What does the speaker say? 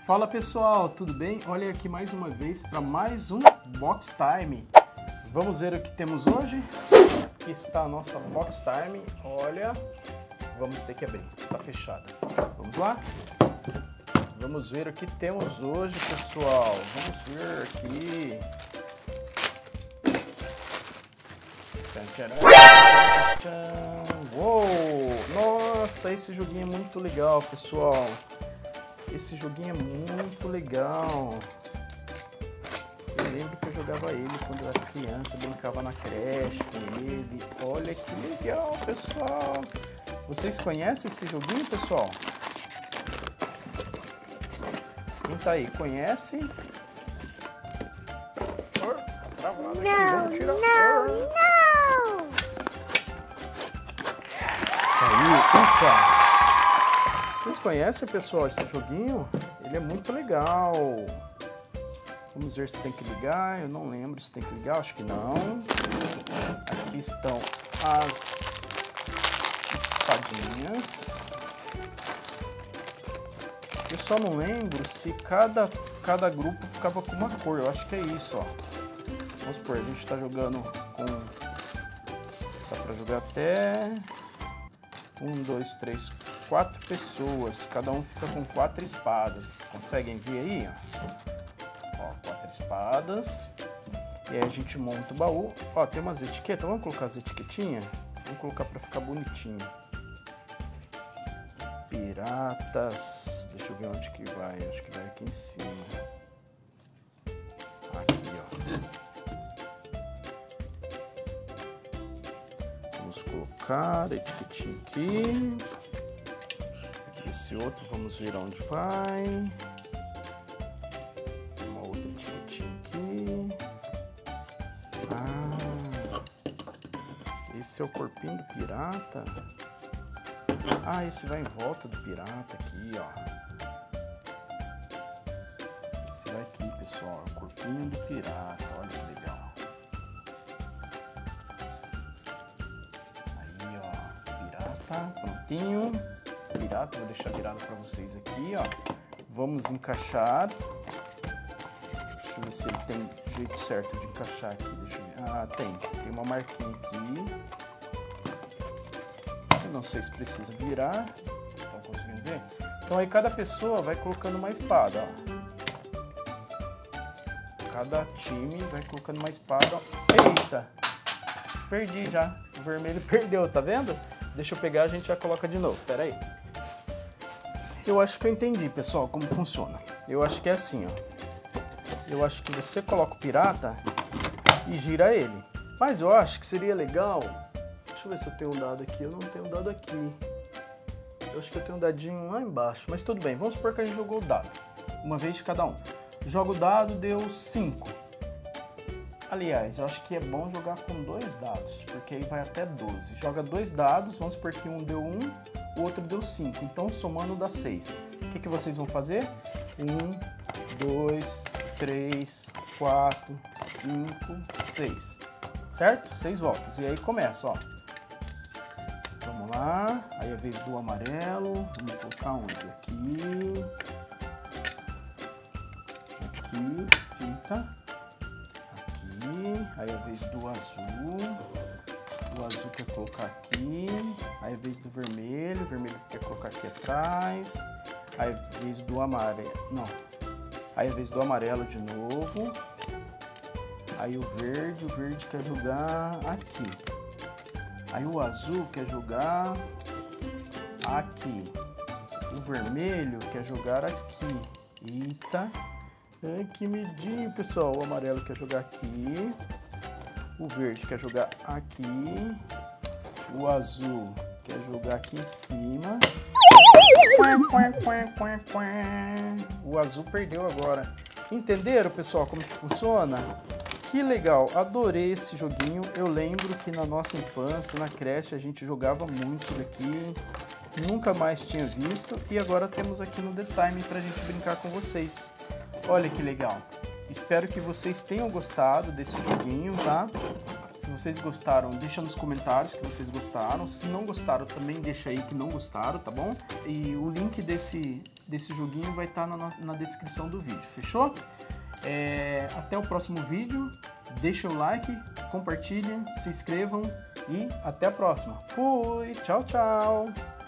Fala pessoal, tudo bem? Olha aqui mais uma vez para mais um Box Time. Vamos ver o que temos hoje? Aqui está a nossa Box Time. Olha, vamos ter que abrir, está fechada. Vamos lá? Vamos ver o que temos hoje, pessoal. Vamos ver aqui. Uou! Nossa, esse joguinho é muito legal, pessoal. Esse joguinho é muito legal. Eu lembro que eu jogava ele quando eu era criança, brincava na creche com ele. Olha que legal, pessoal. Vocês conhecem esse joguinho, pessoal? Quem tá aí, conhece? Não. Saiu, ufa! Vocês conhecem, pessoal, esse joguinho? Ele é muito legal. Vamos ver se tem que ligar. Eu não lembro se tem que ligar, acho que não. Aqui estão as espadinhas. Eu só não lembro se cada grupo ficava com uma cor. Eu acho que é isso, ó. Vamos supor, a gente está jogando com... Dá pra jogar até... 1, 2, 3, 4 pessoas. Cada um fica com 4 espadas. Conseguem ver aí, ó? Ó, 4 espadas. E aí a gente monta o baú. Ó, tem umas etiquetas. Vamos colocar as etiquetinhas? Vamos colocar pra ficar bonitinho. Piratas. Deixa eu ver onde que vai. Acho que vai aqui em cima. Aqui, ó. Vamos colocar a etiquetinha aqui. Esse outro, vamos ver onde vai. Uma outra etiquetinha aqui. Ah, esse é o corpinho do pirata. Ah, esse vai em volta do pirata aqui, ó. Esse vai aqui, pessoal, é o corpinho do pirata. Olha que legal. Aí, ó, pirata, prontinho. Pirata, vou deixar virado para vocês aqui, ó. Vamos encaixar. Deixa eu ver se ele tem jeito certo de encaixar aqui. Deixa eu ver. Ah, tem uma marquinha aqui. Eu não sei se precisa virar. Estão conseguindo ver? Então aí cada pessoa vai colocando uma espada, ó. Cada time vai colocando uma espada. Eita! Perdi já. O vermelho perdeu, tá vendo? Deixa eu pegar, a gente já coloca de novo. Pera aí. Eu acho que eu entendi, pessoal, como funciona. Eu acho que é assim, ó. Eu acho que você coloca o pirata e gira ele. Mas eu acho que seria legal... Deixa eu ver se eu tenho um dado aqui. Eu não tenho um dado aqui. Eu acho que eu tenho um dadinho lá embaixo. Mas tudo bem, vamos supor que a gente jogou o dado. Uma vez de cada um. Joga o dado, deu 5. Aliás, eu acho que é bom jogar com 2 dados, porque aí vai até 12. Joga 2 dados, vamos supor que um deu 1, o outro deu 5. Então, somando dá 6. O que vocês vão fazer? 1, 2, 3, 4, 5, 6. Certo? 6 voltas. E aí começa, ó. Vamos lá. Aí é a vez do amarelo. Vamos colocar onde? Aqui. Aqui. Eita. Aí é a vez do azul. O azul quer colocar aqui. Aí é a vez do vermelho. O vermelho quer colocar aqui atrás. Aí é a vez do amarelo. Não. Aí é a vez do amarelo de novo. Aí o verde quer jogar aqui. Aí o azul quer jogar aqui. O vermelho quer jogar aqui. Eita. Ai, que medinho, pessoal. O amarelo quer jogar aqui. O verde quer jogar aqui. O azul quer jogar aqui em cima. O azul perdeu agora. Entenderam, pessoal, como que funciona? Que legal, adorei esse joguinho. Eu lembro que na nossa infância, na creche, a gente jogava muito isso daqui. Nunca mais tinha visto. E agora temos aqui no The Time pra gente brincar com vocês. Olha que legal. Espero que vocês tenham gostado desse joguinho, tá? Se vocês gostaram, deixa nos comentários que vocês gostaram. Se não gostaram, também deixa aí que não gostaram, tá bom? E o link desse desse joguinho vai estar na descrição do vídeo, fechou? Até o próximo vídeo, deixem o like, compartilhem, se inscrevam e até a próxima. Fui, tchau, tchau!